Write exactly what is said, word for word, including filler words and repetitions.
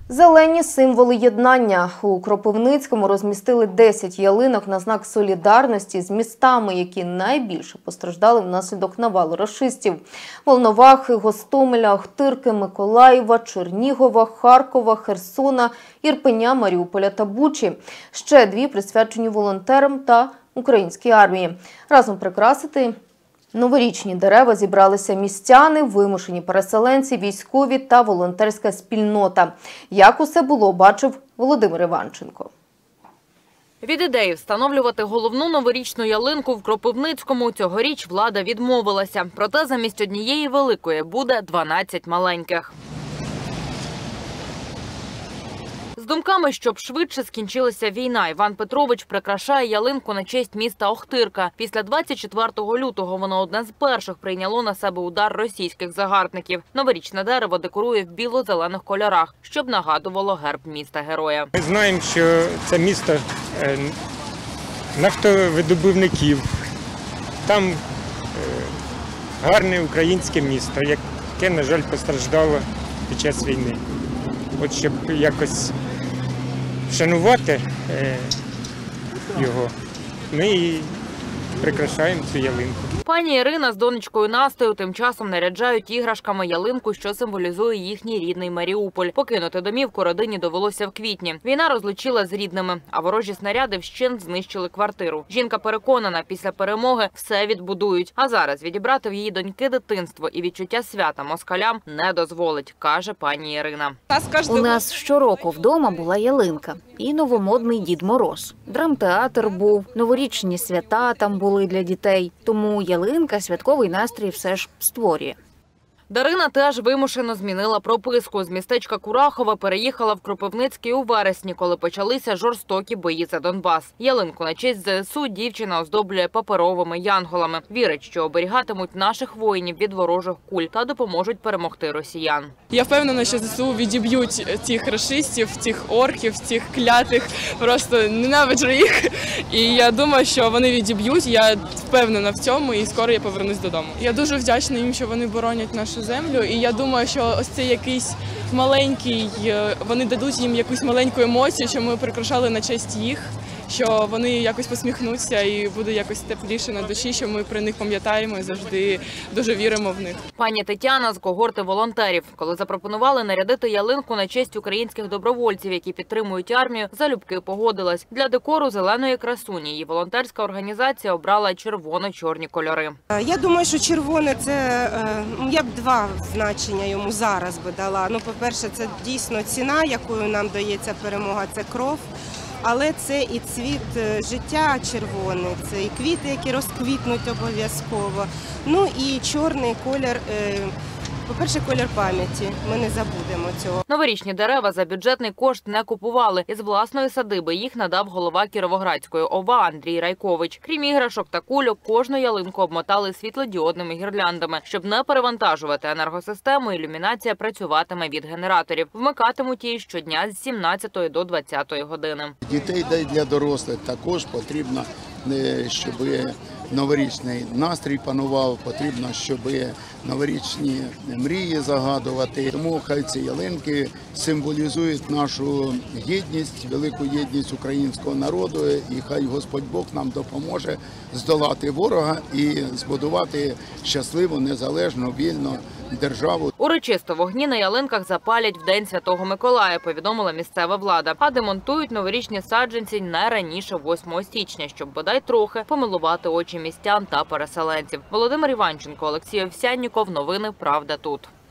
Зелені символи єднання. У Кропивницькому розмістили десять ялинок на знак солідарності з містами, які найбільше постраждали внаслідок навалу рашистів. Волновахи, Гостомеля, Охтирки, Миколаєва, Чернігова, Харкова, Херсона, Ірпеня, Маріуполя та Бучі. Ще дві присвячені волонтерам та українській армії. Разом прикрасити новорічні дерева зібралися містяни, вимушені переселенці, військові та волонтерська спільнота. Як усе було, бачив Володимир Іванченко. Від ідеї встановлювати головну новорічну ялинку в Кропивницькому цьогоріч влада відмовилася. Проте замість однієї великої буде дванадцять маленьких. З думками, щоб швидше скінчилася війна, Іван Петрович прикрашає ялинку на честь міста Охтирка. Після двадцять четвертого лютого воно одне з перших прийняло на себе удар російських загарбників. Новорічне дерево декорує в біло-зелених кольорах, щоб нагадувало герб міста-героя. Ми знаємо, що це місто нафтовидобувників. Там гарне українське місто, яке, на жаль, постраждало під час війни. От щоб якось вшанувати його, ми і прикрашаємо цю ялинку. Пані Ірина з донечкою Настею тим часом наряджають іграшками ялинку, що символізує їхній рідний Маріуполь. Покинути домівку родині довелося в квітні. Війна розлучила з рідними, а ворожі снаряди вщент знищили квартиру. Жінка переконана, після перемоги все відбудують. А зараз відібрати в її доньки дитинство і відчуття свята москалям не дозволить, каже пані Ірина. У нас щороку вдома була ялинка і новомодний Дід Мороз. Драмтеатр був, новорічні свята там були для дітей. Тому ялинка святковий настрій все ж створює. Дарина теж вимушено змінила прописку. З містечка Курахова переїхала в Кропивницький у вересні, коли почалися жорстокі бої за Донбас. Ялинку на честь зе ес у дівчина оздоблює паперовими янголами. Вірить, що оберігатимуть наших воїнів від ворожих куль та допоможуть перемогти росіян. Я впевнена, що зе ес у відіб'ють тих рашистів, тих орків, тих клятих, просто ненавиджу їх. І я думаю, що вони відіб'ють, я впевнена в цьому і скоро я повернусь додому. Я дуже вдячна їм, що вони боронять нашу землю, і я думаю, що ось цей якийсь маленький, вони дадуть їм якусь маленьку емоцію, що ми прикрашали на честь їх, що вони якось посміхнуться і буде якось тепліше на душі, що ми про них пам'ятаємо і завжди дуже віримо в них. Пані Тетяна з когорти волонтерів. Коли запропонували нарядити ялинку на честь українських добровольців, які підтримують армію, залюбки погодилась. Для декору зеленої красуні її волонтерська організація обрала червоно-чорні кольори. Я думаю, що червоне – це, я б два значення йому зараз би дала. Ну, по-перше, це дійсно ціна, якою нам дається перемога, це кров. Але це і цвіт життя червоний, це і квіти, які розквітнуть обов'язково. Ну і чорний колір, по-перше, колір пам'яті. Ми не забудемо цього. Новорічні дерева за бюджетний кошт не купували. Із власної садиби їх надав голова Кіровоградської о ва Андрій Райкович. Крім іграшок та кульок, кожну ялинку обмотали світлодіодними гірляндами. Щоб не перевантажувати енергосистему, ілюмінація працюватиме від генераторів. Вмикатимуть її щодня з сімнадцятої до двадцятої години. Дітей та й для дорослих також потрібно, щоб новорічний настрій панував, потрібно, щоб новорічні мрії загадувати. Тому хай ці ялинки символізують нашу єдність, велику єдність українського народу, і хай Господь Бог нам допоможе здолати ворога і збудувати щасливу, незалежну, вільну державу. Урочисто вогні на ялинках запалять в День Святого Миколая, повідомила місцева влада. А демонтують новорічні саджанці не раніше восьмого січня, щоб бодай трохи помилувати очі містян та переселенців. Володимир Іванченко, Олексій Овсянніков. Новини «Правда тут».